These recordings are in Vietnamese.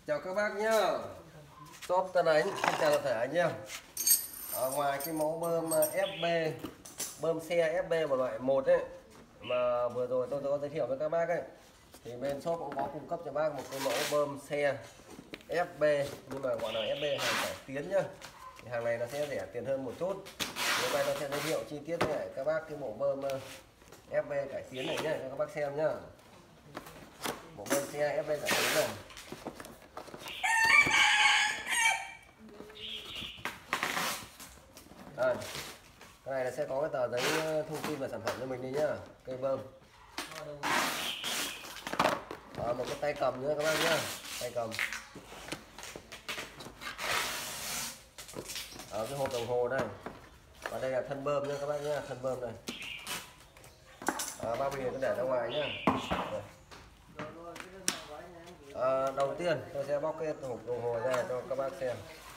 Chào các bác nhá. Shop Tân Ánh xin chào tất cả anh em. Ở ngoài cái mẫu bơm FB, bơm xe FB một loại 1 ấy mà vừa rồi tôi có giới thiệu với các bác ấy, thì bên shop cũng có cung cấp cho bác một cái mẫu bơm xe FB, nhưng mà gọi là FB hàng cải tiến nhá. Thì hàng này nó sẽ rẻ tiền hơn một chút. Hôm nay tôi sẽ giới thiệu chi tiết với các bác cái bộ bơm FB cải tiến này nhá, cho các bác xem nhá. Bộ bơm xe FB cải tiến này. Đây, cái này là sẽ có cái tờ giấy thông tin về sản phẩm cho mình đi nhá. Cây bơm, một cái tay cầm nữa các bác nhá, tay cầm. Ở cái hộp đồng hồ đây, và đây là thân bơm nhá các bác nhá, thân bơm này. Bao bì cứ để ra ngoài nhá. Đầu tiên tôi sẽ bóc cái hộp đồng hồ ra cho các bác xem.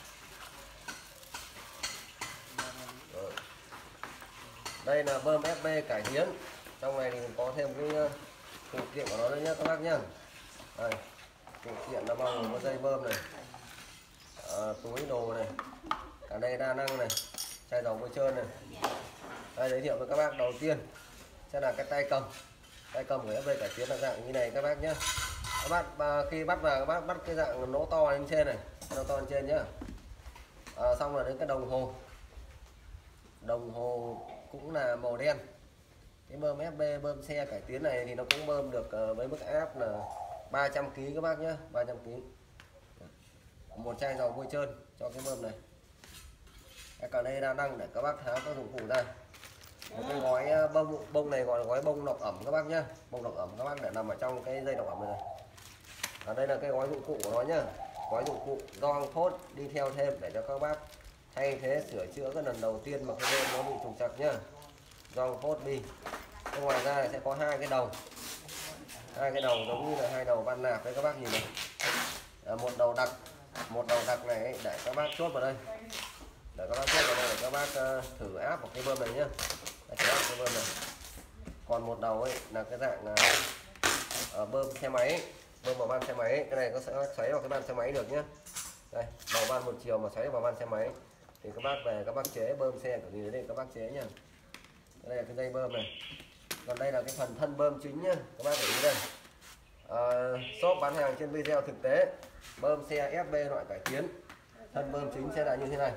Đây là bơm FB cải tiến. Trong này thì có thêm cái phụ kiện của nó nữa nhé các bác nhá. Đây, phụ kiện nó bao gồm có dây bơm này, túi đồ này, cả đây đa năng này, chai dầu bôi trơn này. Đây, giới thiệu với các bác đầu tiên sẽ là cái tay cầm. Tay cầm của FB cải tiến là dạng như này các bác nhé. Các bác khi bắt vào các bác bắt cái dạng nỗ to lên trên này, nỗ to lên trên nhá. Xong rồi đến cái đồng hồ. Đồng hồ cũng là màu đen. Cái bơm FB bơm xe cải tiến này thì nó cũng bơm được với mức áp là 300 kg các bác nhé, 300 kg. Một chai dầu bôi trơn cho cái bơm này. Cả đây đa năng để các bác tháo các dụng cụ ra. Một cái gói bông này gọi là gói bông lọc ẩm các bác nhé, bông lọc ẩm các bác để nằm ở trong cái dây lọc ẩm này. Đây là cái gói dụng cụ của nó nhá, gói dụng cụ gioăng phốt đi theo thêm để cho các bác thay thế sửa chữa cái lần đầu tiên mà cái bơm nó bị trục trặc nhá, gioăng phốt đi. Ngoài ra sẽ có hai cái đầu giống như là hai đầu van nạp đấy các bác nhìn này. Một đầu đặc này để các bác chốt vào đây, để các bác thử áp vào cái bơm này nhá, thử áp cái bơm này. Còn một đầu ấy là cái dạng bơm xe máy, bơm vào van xe máy. Cái này có sẽ xoáy vào cái van xe máy được nhá. Đây, đầu van một chiều mà xoáy vào van xe máy thì các bác về các bác chế bơm xe kiểu gì đấy các bác chế nhá. Đây là cái dây bơm này. Còn đây là cái phần thân bơm chính nhá, các bác để ý đây. Shop bán hàng trên video thực tế bơm xe FB loại cải tiến, thân bơm chính sẽ là như thế này.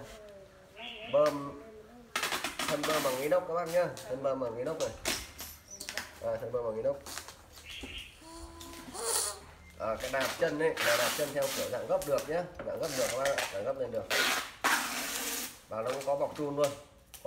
Thân bơm bằng inox các bác nhá, thân bơm bằng inox này. Thân bơm bằng inox. Cái đạp chân ấy là đạp chân theo kiểu dạng gấp được nhé, dạng gấp được các bác ạ, dạng gấp lên được. Và nó cũng có bọc chun luôn,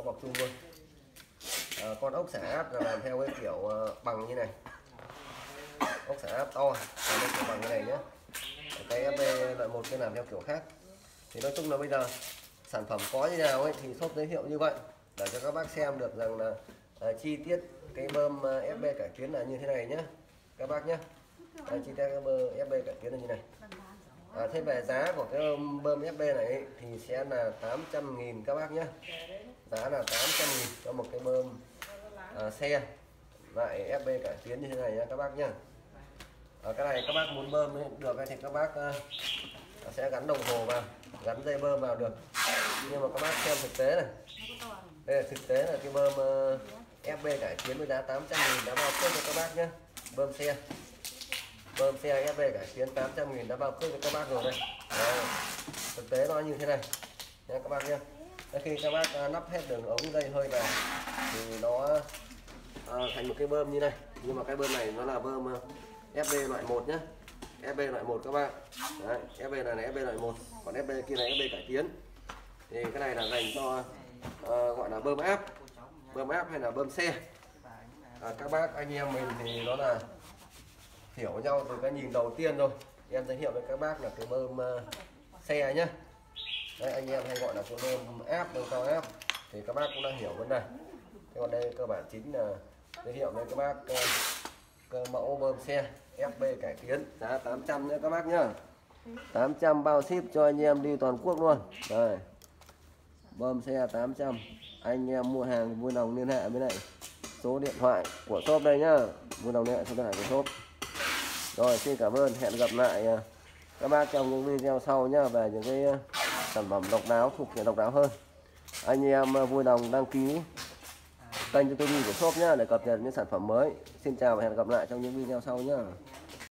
con ốc xả áp là làm theo cái kiểu bằng như này, ốc xả áp to là kiểu bằng như này nhé. Cái FB loại 1 cái làm theo kiểu khác. Thì nói chung là bây giờ sản phẩm có như nào ấy thì shop giới thiệu như vậy để cho các bác xem được rằng là chi tiết cái bơm FB cải tiến là như thế này nhé các bác nhé. Chi tiết cái bơm FB cải tiến là như này. Thế về giá của cái bơm FB này ấy, thì sẽ là 800.000 các bác nhé. Giá là 800.000 cho một cái bơm xe loại FB cải tiến như thế này nha các bác nhé. Cái này các bác muốn bơm được thì các bác sẽ gắn đồng hồ vào, gắn dây bơm vào được. Nhưng mà các bác xem thực tế này, đây là thực tế là cái bơm FB cải tiến với giá 800.000 đã bao cước cho các bác nhé. Bơm xe FB cải tiến 800.000 đã bao cước cho các bác rồi đây. Thực tế nó như thế này nha các bác nhé. Khi các bác lắp hết đường ống dây hơi vào thì nó thành một cái bơm như này. Nhưng mà cái bơm này nó là bơm FB loại 1 nhé, FB loại 1 các bạn. Đấy, FB này là FB loại 1, còn FB kia là FB cải tiến. Thì cái này là dành cho gọi là bơm áp hay là bơm xe. Các bác anh em mình thì nó là hiểu nhau từ cái nhìn đầu tiên rồi. Em giới thiệu với các bác là cái bơm xe nhé. Đấy, anh em hay gọi là cái bơm áp, bơm cao áp thì các bác cũng đã hiểu vấn đề. Thế còn đây cơ bản chính là giới thiệu với các bác cái mẫu bơm xe FB cải tiến giá 800 nhé các bác nhá. 800 bao ship cho anh em đi toàn quốc luôn. Đây, bơm xe 800. Anh em mua hàng vui lòng liên hệ với lại số điện thoại của shop đây nhá, vui lòng liên hệ số điện thoại của shop. Rồi, xin cảm ơn, hẹn gặp lại các bác trong những video sau nhá, về những cái sản phẩm độc đáo, thuộc diện độc đáo hơn. Anh em vui lòng đăng ký kênh YouTube của shop nhá để cập nhật những sản phẩm mới. Xin chào và hẹn gặp lại trong những video sau nhá.